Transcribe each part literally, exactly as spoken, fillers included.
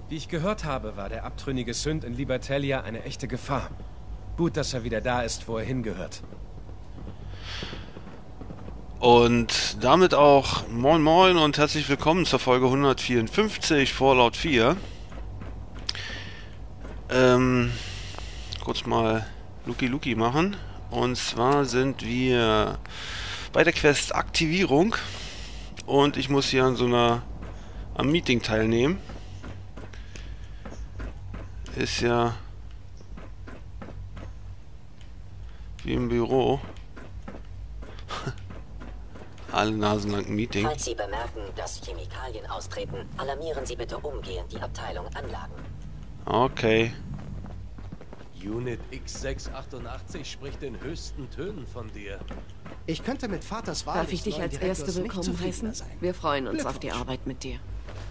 Wie ich gehört habe, war der abtrünnige Sünd in Libertalia eine echte Gefahr. Gut, dass er wieder da ist, wo er hingehört. Und damit auch moin moin und herzlich willkommen zur Folge hundertvierundfünfzig Fallout vier. Ähm, kurz mal Luki Luki machen. Und zwar sind wir bei der Quest Aktivierung und ich muss hier an so einer am Meeting teilnehmen. Ist ja wie im Büro. Alle Nasen lang ein Meeting. Falls Sie bemerken, dass Chemikalien austreten, alarmieren Sie bitte umgehend die Abteilung Anlagen. Okay. Unit X sechs achtundachtzig spricht in höchsten Tönen von dir. Ich könnte mit Vaters Wahl Darf ich dich als Erste willkommen heißen? Wir freuen uns auf die Arbeit mit dir.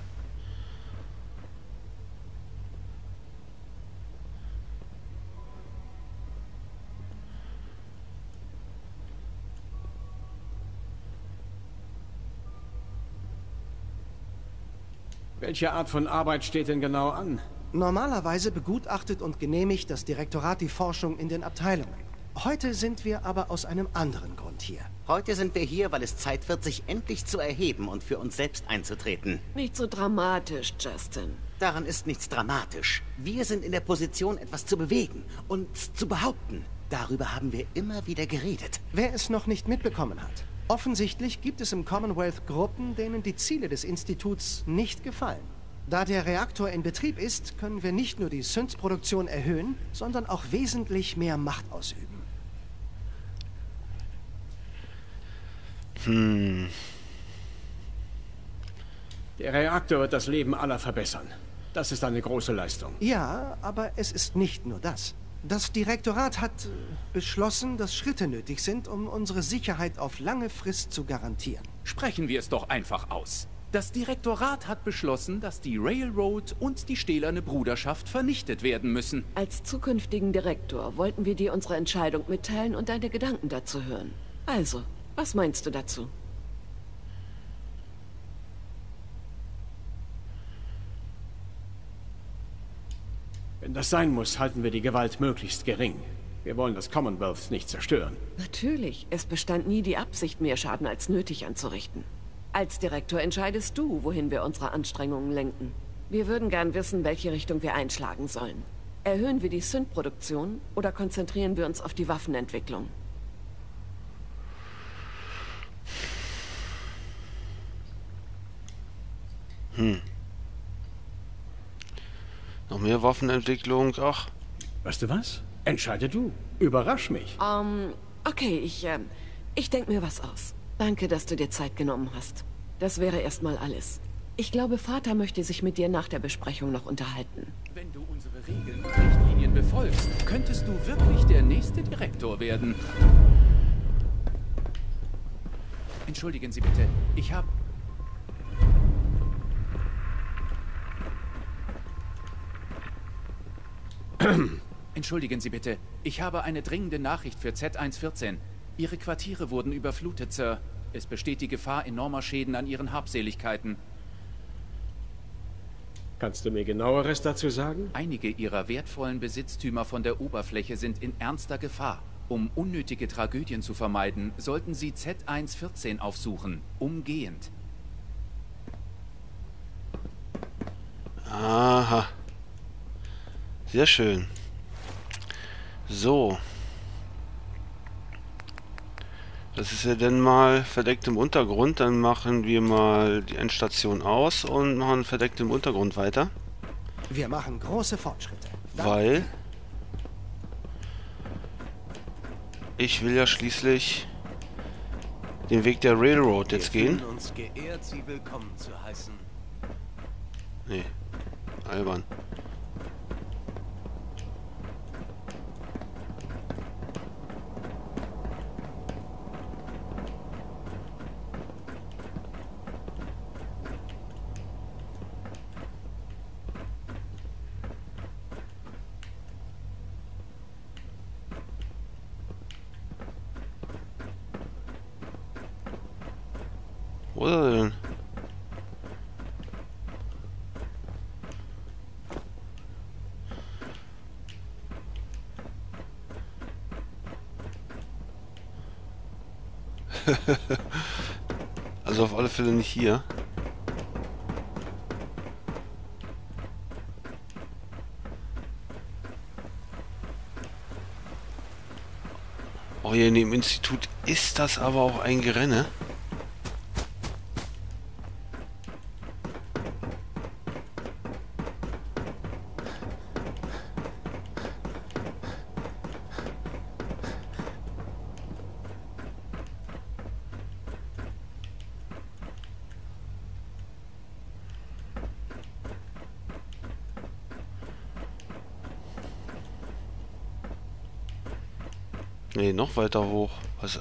Welche Art von Arbeit steht denn genau an? Normalerweise begutachtet und genehmigt das Direktorat die Forschung in den Abteilungen. Heute sind wir aber aus einem anderen Grund hier. Heute sind wir hier, weil es Zeit wird, sich endlich zu erheben und für uns selbst einzutreten. Nicht so dramatisch, Justin. Daran ist nichts dramatisch. Wir sind in der Position, etwas zu bewegen und zu behaupten. Darüber haben wir immer wieder geredet. Wer es noch nicht mitbekommen hat. Offensichtlich gibt es im Commonwealth Gruppen, denen die Ziele des Instituts nicht gefallen. Da der Reaktor in Betrieb ist, können wir nicht nur die Synths-Produktion erhöhen, sondern auch wesentlich mehr Macht ausüben. Hm. Der Reaktor wird das Leben aller verbessern. Das ist eine große Leistung. Ja, aber es ist nicht nur das. Das Direktorat hat äh, beschlossen, dass Schritte nötig sind, um unsere Sicherheit auf lange Frist zu garantieren. Sprechen wir es doch einfach aus. Das Direktorat hat beschlossen, dass die Railroad und die stählerne Bruderschaft vernichtet werden müssen. Als zukünftigen Direktor wollten wir dir unsere Entscheidung mitteilen und deine Gedanken dazu hören. Also, was meinst du dazu? Wenn das sein muss, halten wir die Gewalt möglichst gering. Wir wollen das Commonwealth nicht zerstören. Natürlich, es bestand nie die Absicht, mehr Schaden als nötig anzurichten. Als Direktor entscheidest du, wohin wir unsere Anstrengungen lenken. Wir würden gern wissen, welche Richtung wir einschlagen sollen. Erhöhen wir die Synth-Produktion oder konzentrieren wir uns auf die Waffenentwicklung? Hm. Noch mehr Waffenentwicklung, ach. Weißt du was? Entscheide du. Überrasch mich. Ähm, okay, ich, ähm, ich denke mir was aus. Danke, dass du dir Zeit genommen hast. Das wäre erstmal alles. Ich glaube, Vater möchte sich mit dir nach der Besprechung noch unterhalten. Wenn du unsere Regeln und Richtlinien befolgst, könntest du wirklich der nächste Direktor werden. Entschuldigen Sie bitte, ich habe... Entschuldigen Sie bitte, ich habe eine dringende Nachricht für Z eins vierzehn. Ihre Quartiere wurden überflutet, Sir. Es besteht die Gefahr enormer Schäden an Ihren Habseligkeiten. Kannst du mir Genaueres dazu sagen? Einige Ihrer wertvollen Besitztümer von der Oberfläche sind in ernster Gefahr. Um unnötige Tragödien zu vermeiden, sollten Sie Z eins vierzehn aufsuchen. Umgehend. Aha. Sehr schön. So. Das ist ja dann mal verdeckt im Untergrund. Dann machen wir mal die Endstation aus und machen verdeckt im Untergrund weiter. Wir machen große Fortschritte. Danke. Weil ich will ja schließlich den Weg der Railroad jetzt Wir gehen. fühlen uns geehrt, Sie willkommen zu heißen. Nee, albern. Wo ist er denn? Also auf alle Fälle nicht hier. Oh, hier in dem Institut ist das aber auch ein Gerenne. Nee, noch weiter hoch. Was?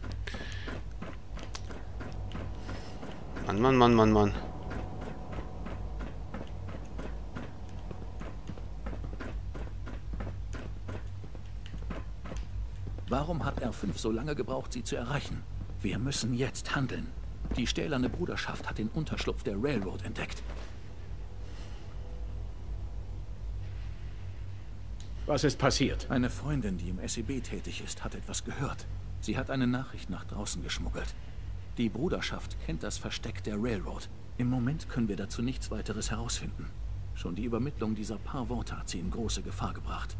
Mann, Mann, Mann, Mann, Mann. Warum hat R fünf so lange gebraucht, sie zu erreichen? Wir müssen jetzt handeln. Die stählerne Bruderschaft hat den Unterschlupf der Railroad entdeckt. Was ist passiert? Eine Freundin, die im S E B tätig ist, hat etwas gehört. Sie hat eine Nachricht nach draußen geschmuggelt. Die Bruderschaft kennt das Versteck der Railroad. Im Moment können wir dazu nichts weiteres herausfinden. Schon die Übermittlung dieser paar Worte hat sie in große Gefahr gebracht.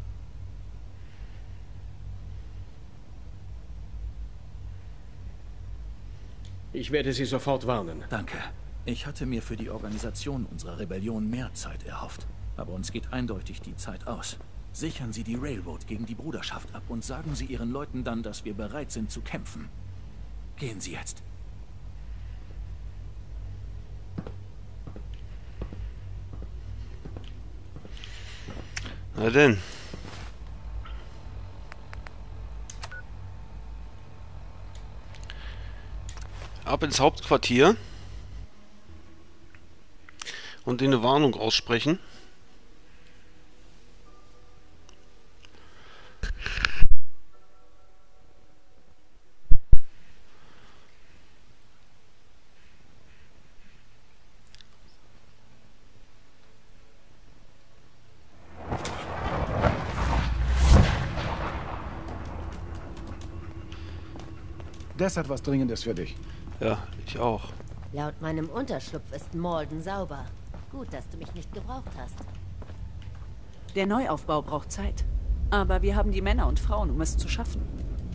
Ich werde Sie sofort warnen. Danke. Ich hatte mir für die Organisation unserer Rebellion mehr Zeit erhofft. Aber uns geht eindeutig die Zeit aus. Sichern Sie die Railroad gegen die Bruderschaft ab und sagen Sie Ihren Leuten dann, dass wir bereit sind zu kämpfen. Gehen Sie jetzt. Na denn. Ab ins Hauptquartier und denen eine Warnung aussprechen. Das hat was Dringendes für dich. Ja, ich auch. Laut meinem Unterschlupf ist Malden sauber. Gut, dass du mich nicht gebraucht hast. Der Neuaufbau braucht Zeit. Aber wir haben die Männer und Frauen, um es zu schaffen.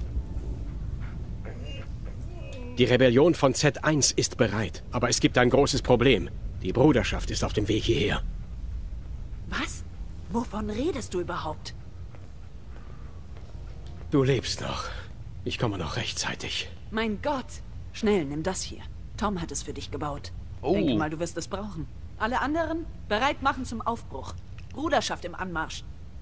Die Rebellion von Z eins ist bereit. Aber es gibt ein großes Problem. Die Bruderschaft ist auf dem Weg hierher. Was? Wovon redest du überhaupt? Du lebst noch. Ich komme noch rechtzeitig. Mein Gott! Schnell, nimm das hier. Tom hat es für dich gebaut. Oh. Denke mal, du wirst es brauchen. Alle anderen bereit machen zum Aufbruch. Bruderschaft im Anmarsch.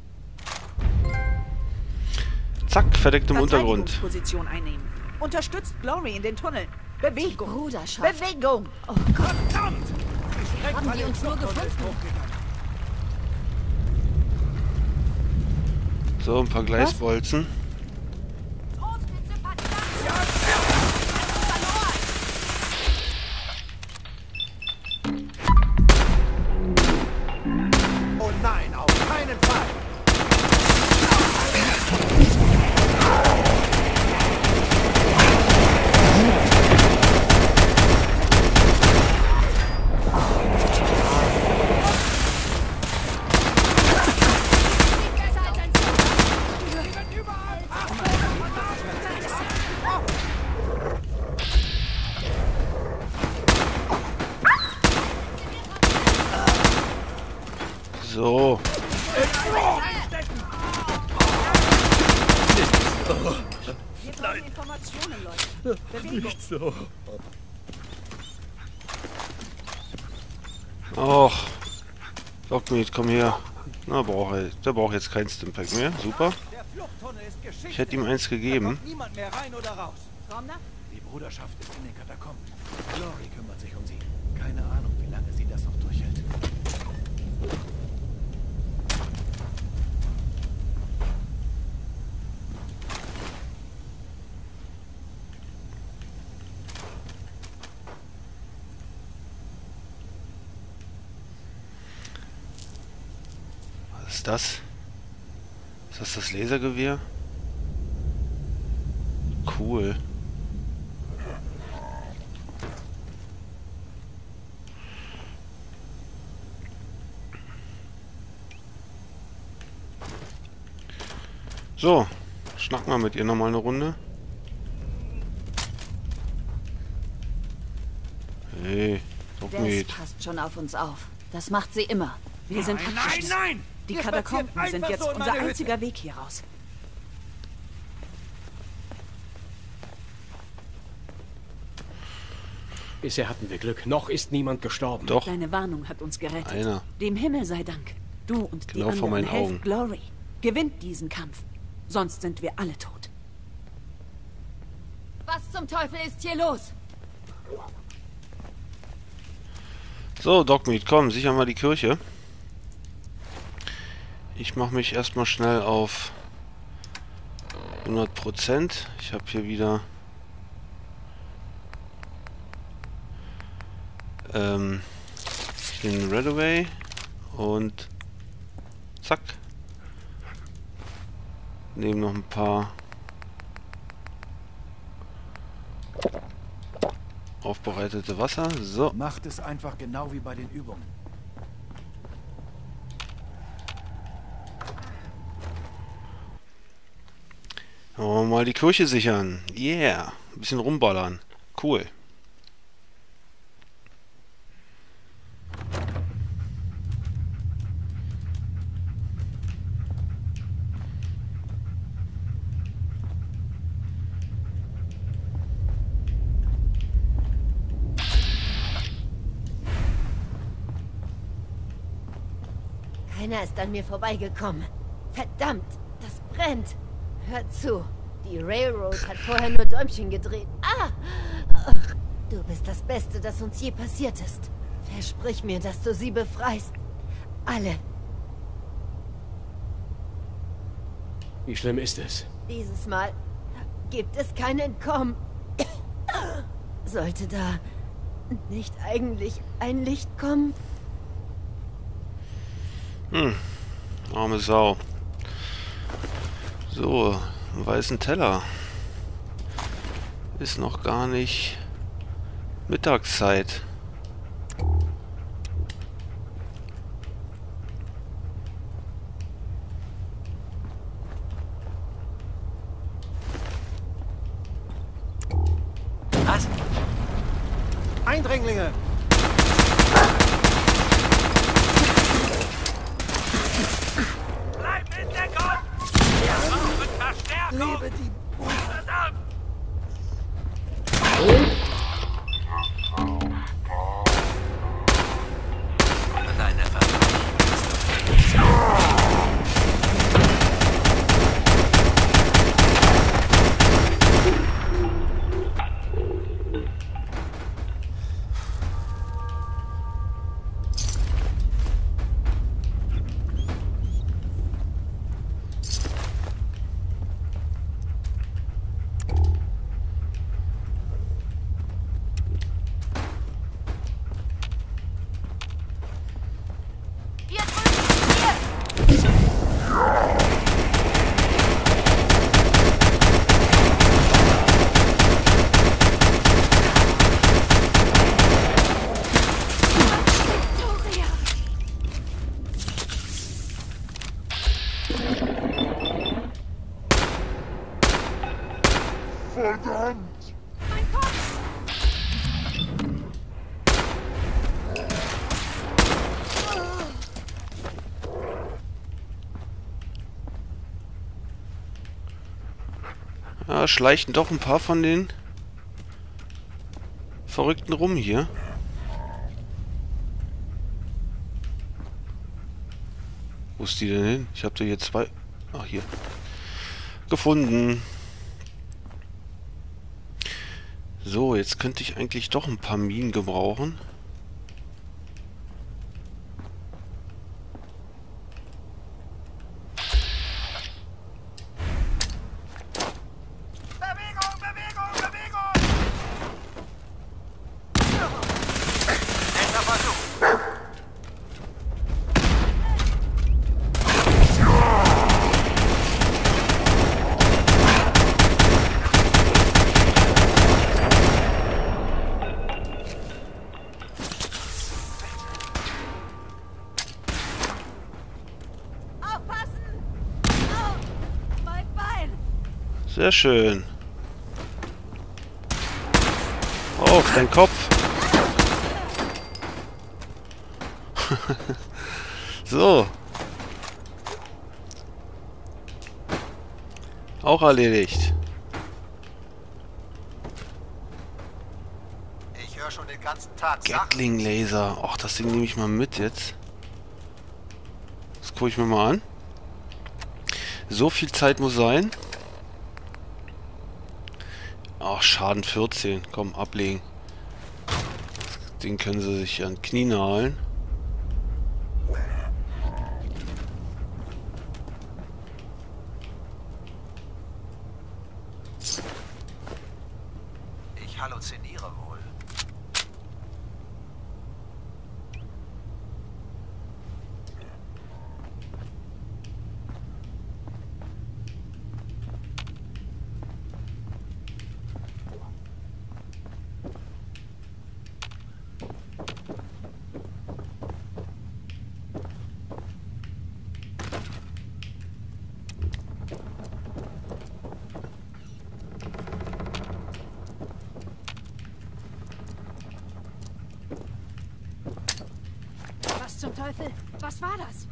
Zack, verdeckt im Untergrund. Verteidigungsposition einnehmen. Unterstützt Glory in den Tunneln. Bewegung! Bruderschaft. Bewegung! Oh Gott! Verdammt! Haben die uns nur gefunden? So, ein paar Gleisbolzen. Oh nein, auf keinen Fall! So. Wir brauchen Informationen, Leute. Bewegung. Nicht so. Och. Lockmeat, komm her. Na, braucht er. Der braucht jetzt kein Stimpack mehr. Super. Ich hätte ihm eins gegeben. Niemand mehr rein oder raus. Romner? Die Bruderschaft ist in den Katakomben. Glory kümmert sich um sie. Keine Ahnung, wie lange sie das noch durchhält. Was ist das? Ist das das Lasergewehr? Cool. So, schnack mal mit ihr nochmal eine Runde. Hey, Dogmeat. Das passt schon auf uns auf. Das macht sie immer. Wir sind Nein, praktisch... nein, nein! Die Wir Katakomben spazieren sind einfach jetzt so in unser meine einziger Weg hier raus. Bisher hatten wir Glück. Noch ist niemand gestorben. Doch. Deine Warnung hat uns gerettet. Einer. Dem Himmel sei Dank. Du und Genau die vor meinen anderen, helft Augen. Glory. Gewinnt diesen Kampf. Sonst sind wir alle tot. Was zum Teufel ist hier los? So, Dogmeat, komm, sicher mal die Kirche. Ich mache mich erstmal schnell auf hundert Prozent. Ich habe hier wieder ähm, den Redaway und zack. Nehmen noch ein paar aufbereitete Wasser. So. Macht es einfach genau wie bei den Übungen. Wollen wir mal die Kirche sichern. Yeah. Ein bisschen rumballern. Cool. Keiner ist an mir vorbeigekommen. Verdammt, das brennt. Hör zu, die Railroad hat vorher nur Däumchen gedreht. Ah! Ach, du bist das Beste, das uns je passiert ist. Versprich mir, dass du sie befreist. Alle. Wie schlimm ist es? Dieses Mal gibt es kein Entkommen. Sollte da nicht eigentlich ein Licht kommen? Hm, arme Sau. So, einen weißen Teller. Ist noch gar nicht Mittagszeit. Was? Eindringlinge! Bleib in Deckung! Wir brauchen Verstärkung! Lebe die Verdammt! Deine Verdammt! Mein Kopf! Ja, schleichen doch ein paar von den Verrückten rum hier. Wo ist die denn hin? Ich habe da hier zwei... Ach, hier. Gefunden. So, jetzt könnte ich eigentlich doch ein paar Minen gebrauchen. Bewegung, Bewegung, Bewegung! Letzter Versuch! Sehr schön. Auf dein Kopf. So. Auch erledigt. Ich höre schon den ganzen Tag Gatling Laser. Ach, das Ding nehme ich mal mit jetzt. Das gucke ich mir mal an. So viel Zeit muss sein. Ach, Schaden vierzehn. Komm, ablegen. Den können sie sich an Knie nageln. Ich halluziniere wohl. Was zum Teufel? Was war das?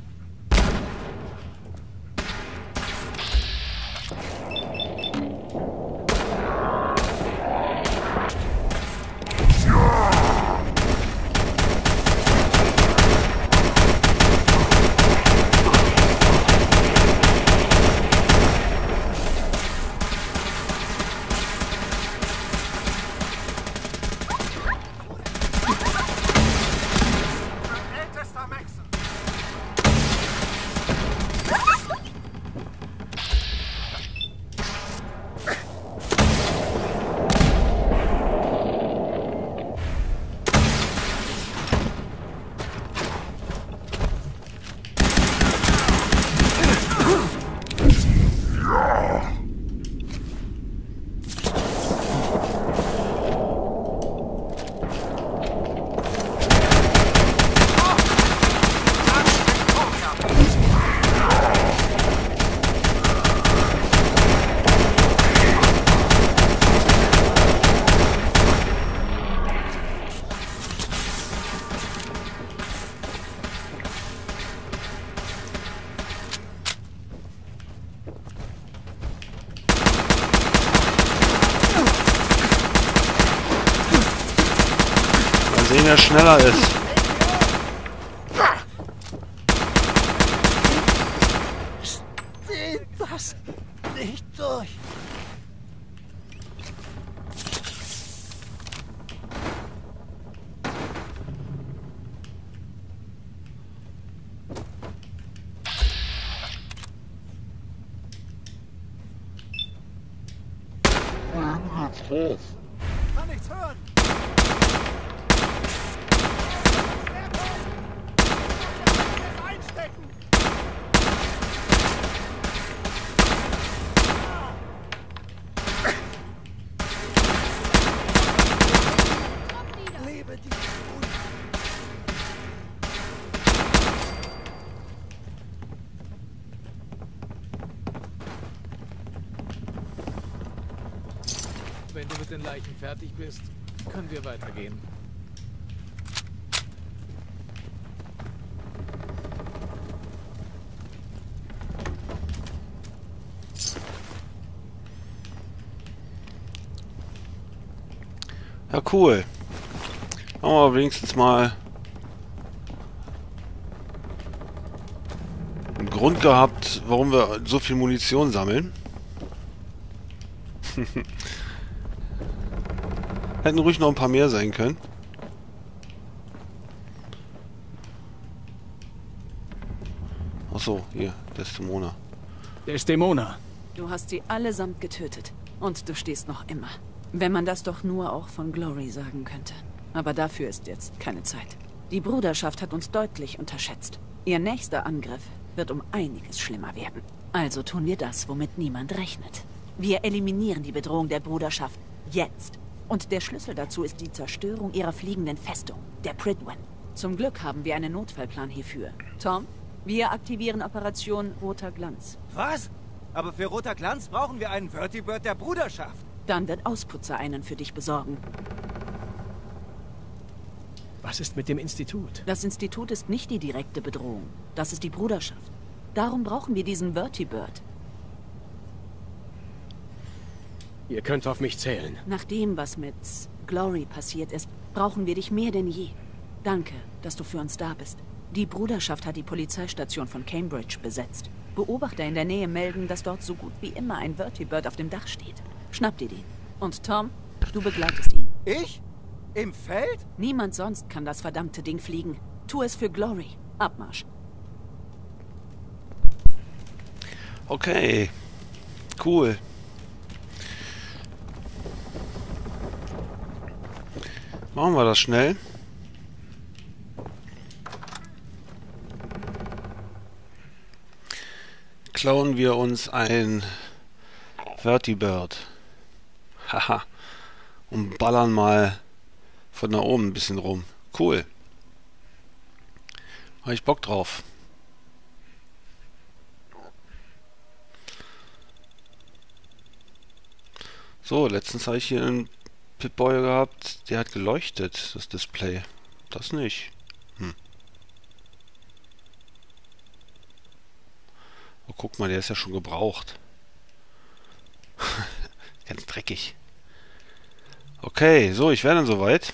Sehen, wer schneller ist. Steht das nicht durch? Kann nichts hören. Wenn du mit den Leichen fertig bist, können wir weitergehen. Ja, cool. Haben wir wenigstens mal einen Grund gehabt, warum wir so viel Munition sammeln. Hätten ruhig noch ein paar mehr sein können. Achso, hier, Desdemona. Desdemona. Du hast sie allesamt getötet. Und du stehst noch immer. Wenn man das doch nur auch von Glory sagen könnte. Aber dafür ist jetzt keine Zeit. Die Bruderschaft hat uns deutlich unterschätzt. Ihr nächster Angriff wird um einiges schlimmer werden. Also tun wir das, womit niemand rechnet. Wir eliminieren die Bedrohung der Bruderschaft jetzt. Und der Schlüssel dazu ist die Zerstörung ihrer fliegenden Festung, der Prydwen. Zum Glück haben wir einen Notfallplan hierfür. Tom, wir aktivieren Operation Roter Glanz. Was? Aber für roter Glanz brauchen wir einen Vertibird der Bruderschaft. Dann wird Ausputzer einen für dich besorgen. Was ist mit dem Institut? Das Institut ist nicht die direkte Bedrohung. Das ist die Bruderschaft. Darum brauchen wir diesen Vertibird. Ihr könnt auf mich zählen. Nach dem, was mit Glory passiert ist, brauchen wir dich mehr denn je. Danke, dass du für uns da bist. Die Bruderschaft hat die Polizeistation von Cambridge besetzt. Beobachter in der Nähe melden, dass dort so gut wie immer ein Vertibird auf dem Dach steht. Schnapp dir den. Und Tom, du begleitest ihn. Ich? Im Feld? Niemand sonst kann das verdammte Ding fliegen. Tu es für Glory. Abmarsch. Okay. Cool. Machen wir das schnell. Klauen wir uns ein Vertibird. Haha. Und ballern mal von da oben ein bisschen rum. Cool. Habe ich Bock drauf. So, letztens habe ich hier einen Pip-Boy gehabt, der hat geleuchtet, das Display. Das nicht. Hm. Oh, guck mal, der ist ja schon gebraucht. Ganz dreckig. Okay, so, ich wäre dann soweit.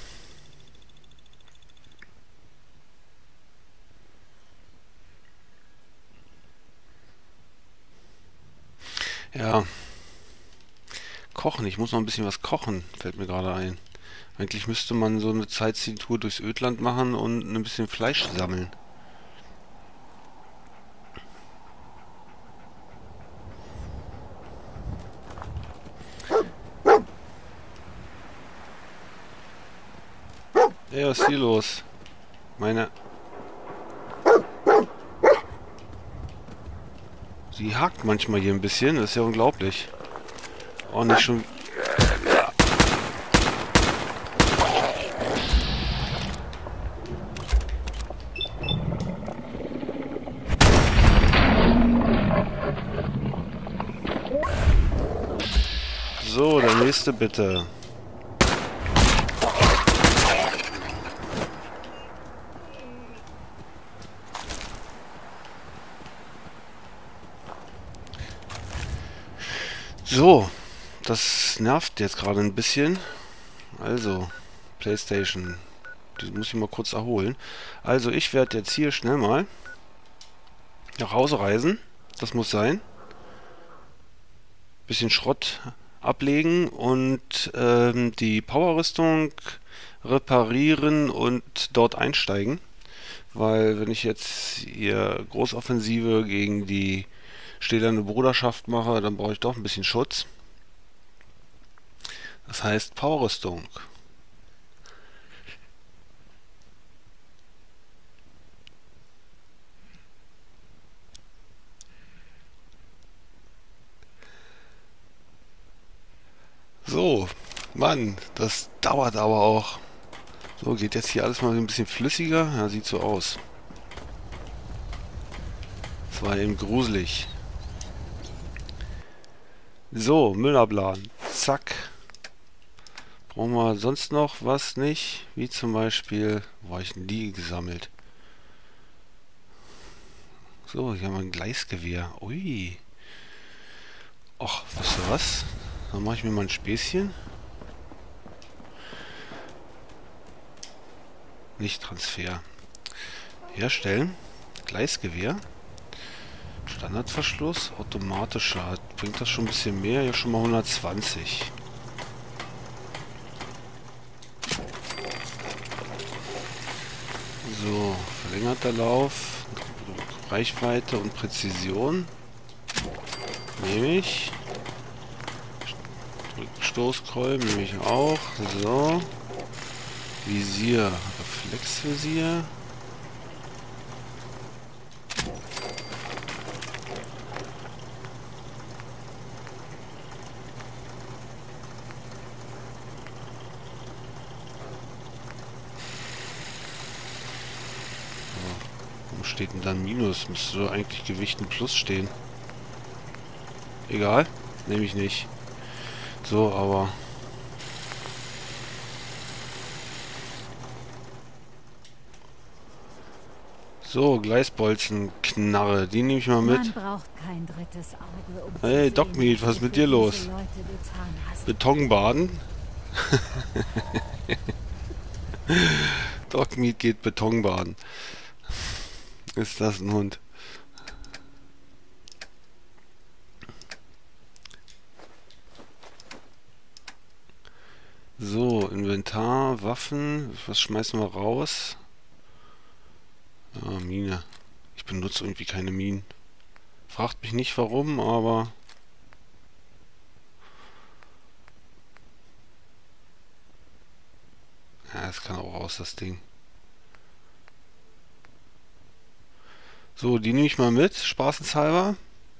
Ja. Kochen, ich muss noch ein bisschen was kochen, fällt mir gerade ein. Eigentlich müsste man so eine Sightseeing-Tour durchs Ödland machen und ein bisschen Fleisch sammeln. Ey, was ist hier los? Meine... Sie hakt manchmal hier ein bisschen, das ist ja unglaublich. Oh, nicht schon... Ja. So, der nächste bitte. So, das nervt jetzt gerade ein bisschen. Also, PlayStation. Die muss ich mal kurz erholen. Also, ich werde jetzt hier schnell mal nach Hause reisen. Das muss sein. Bisschen Schrott ablegen und ähm, die Powerrüstung reparieren und dort einsteigen. Weil, wenn ich jetzt hier Großoffensive gegen die stählerne Bruderschaft mache, dann brauche ich doch ein bisschen Schutz. Das heißt Powerrüstung. So, Mann, das dauert aber auch. So, geht jetzt hier alles mal ein bisschen flüssiger. Ja, sieht so aus. Das war eben gruselig. So, Müllabladen. Zack. Brauchen wir sonst noch was nicht? Wie zum Beispiel... Wo habe ich denn die gesammelt? So, hier haben wir ein Gleisgewehr. Ui. Och, wisst ihr was? Dann mache ich mir mal ein Späßchen. Nicht Transfer. Herstellen. Gleisgewehr. Standardverschluss, automatischer. Bringt das schon ein bisschen mehr? Ja, schon mal hundertzwanzig. So, verlängerter Lauf, Reichweite und Präzision. Nehme ich. Stoßkolben nehme ich auch. So. Visier, Reflexvisier. Steht denn dann Minus? Müsste eigentlich Gewicht ein Plus stehen. Egal. Nehme ich nicht. So, aber... So, Gleisbolzenknarre. Die nehme ich mal mit. Man braucht kein drittes Auge, um Hey, Dogmeat, was ist mit dir los? Betonbaden? Dogmeat geht Betonbaden. Ist das ein Hund? So, Inventar, Waffen. Was schmeißen wir raus? Ah, Mine. Ich benutze irgendwie keine Minen. Fragt mich nicht warum, aber... Ja, es kann auch raus, das Ding. So, die nehme ich mal mit, spaßenshalber.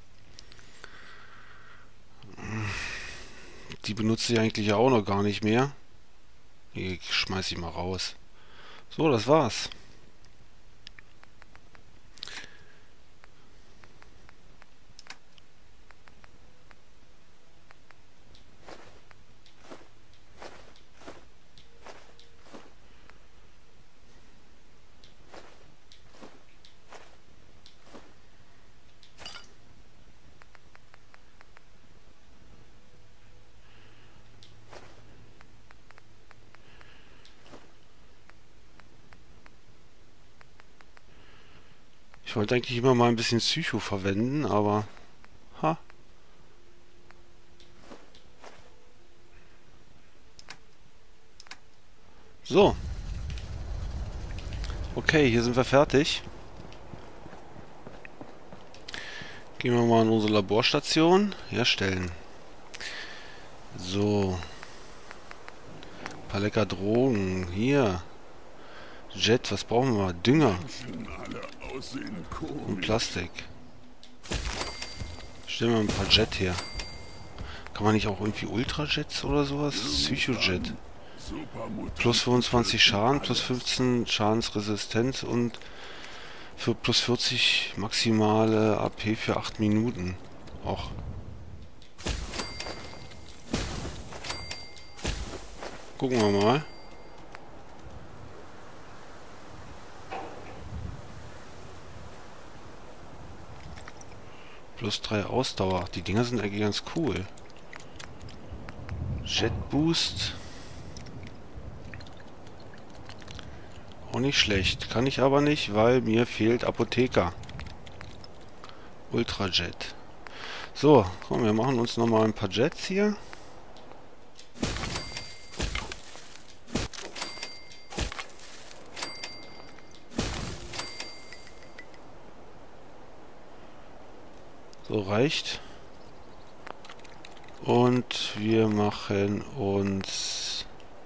Die benutze ich eigentlich ja auch noch gar nicht mehr. Die schmeiße ich mal raus. So, das war's. Ich wollte eigentlich immer mal ein bisschen Psycho verwenden, aber... Ha. So. Okay, hier sind wir fertig. Gehen wir mal in unsere Laborstation. Herstellen. So. Ein paar lecker Drogen. Hier. Jet, was brauchen wir? Dünger. Und Plastik. Stellen wir ein paar Jet her. Kann man nicht auch irgendwie Ultrajets oder sowas? Psychojet. Plus fünfundzwanzig Schaden, plus fünfzehn Schadensresistenz und für plus vierzig maximale A P für acht Minuten. Auch. Gucken wir mal. Plus drei Ausdauer. Die Dinger sind eigentlich ganz cool. Jet Boost. Auch nicht schlecht. Kann ich aber nicht, weil mir fehlt Apotheker. Ultrajet. So, komm, wir machen uns nochmal ein paar Jets hier. So, reicht. Und wir machen uns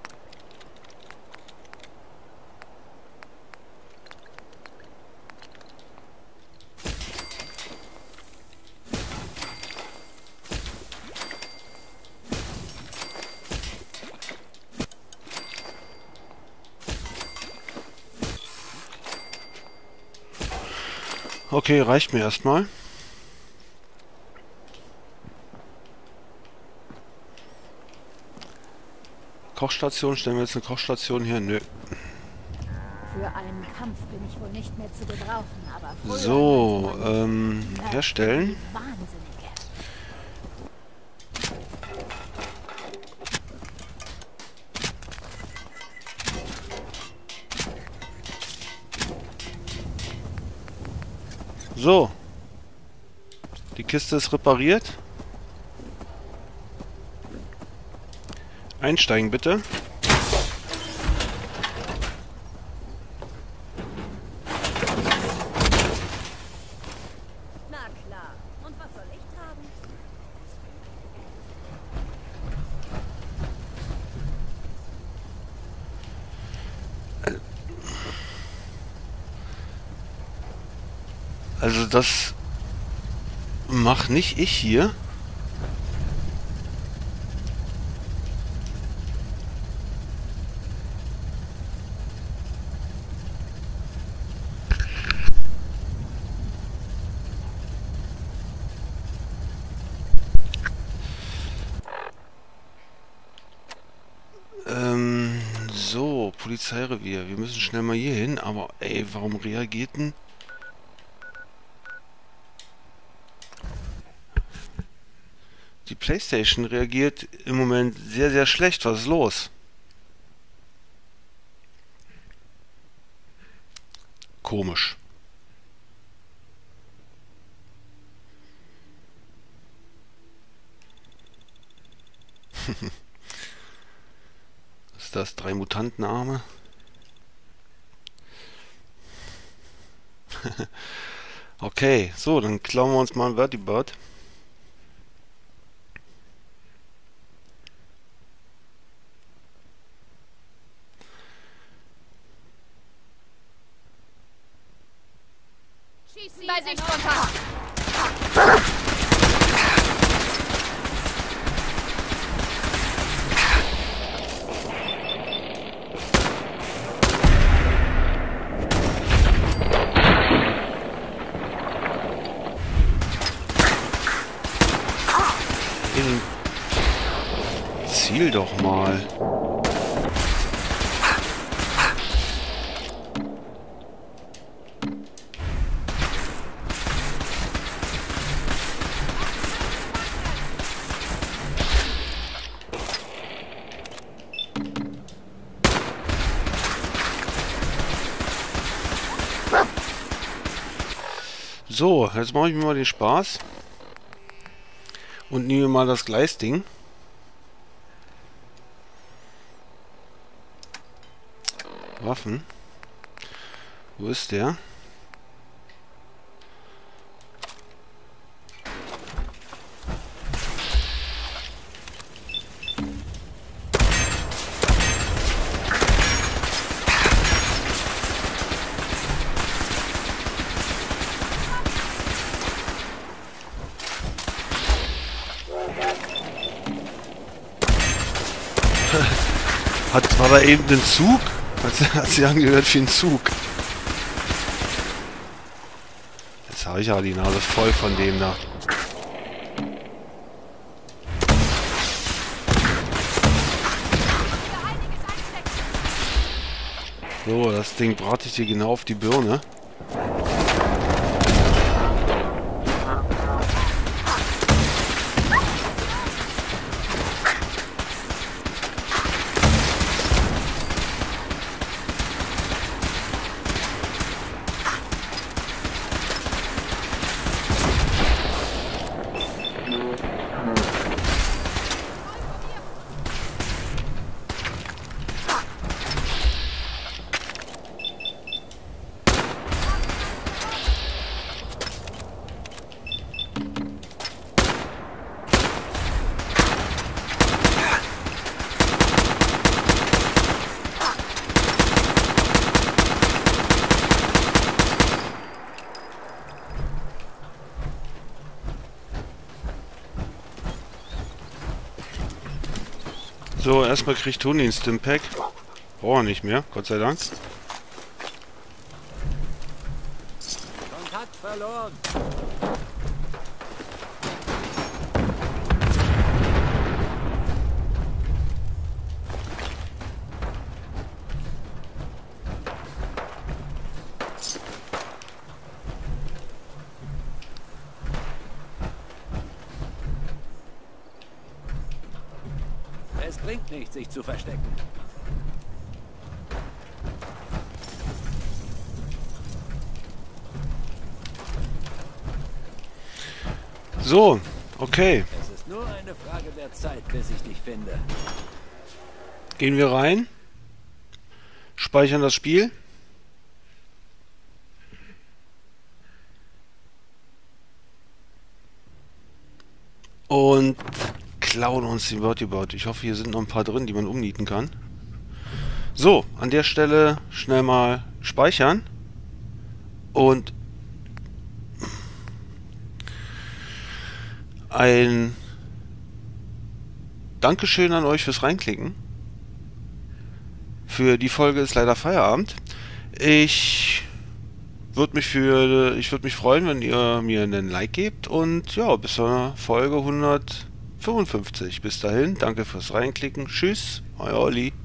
okay, reicht mir erstmal. Kochstation, stellen wir jetzt eine Kochstation hier? Nö. Für einen Kampf bin ich wohl nicht mehr zu gebrauchen, aber so, ähm, herstellen. So. Die Kiste ist repariert. Einsteigen bitte. Na klar. Und was soll ich tragen? Also das mach nicht ich hier. Polizeirevier. Wir müssen schnell mal hier hin, aber ey, warum reagiert denn? Die PlayStation reagiert im Moment sehr, sehr schlecht. Was ist los? Komisch. Was ist das? Drei Mutantenarme? Okay, so, dann klauen wir uns mal ein Vertibird. Bei sich runter! Ziel doch mal. So, jetzt mache ich mir mal den Spaß und nehme mal das Gleisding. Waffen. Wo ist der? Hat, war da eben ein Zug? Hat, hat sie angehört wie ein Zug. Jetzt habe ich ja die Nase voll von dem da. So, das Ding brate ich dir genau auf die Birne. So, erstmal kriegt Toni ein Stimpack. Braucht er nicht mehr, Gott sei Dank. Kontakt verloren. Es bringt nichts, sich zu verstecken. So, okay. Es ist nur eine Frage der Zeit, bis ich dich finde. Gehen wir rein. Speichern das Spiel. Und klauen uns den Vertibird. Ich hoffe, hier sind noch ein paar drin, die man umnieten kann. So, an der Stelle schnell mal speichern. Und ein Dankeschön an euch fürs Reinklicken. Für die Folge ist leider Feierabend. Ich würde mich für ich würde mich freuen, wenn ihr mir einen Like gebt und ja, bis zur Folge hundertfünfundfünfzig. Bis dahin, danke fürs Reinklicken. Tschüss, euer Olli.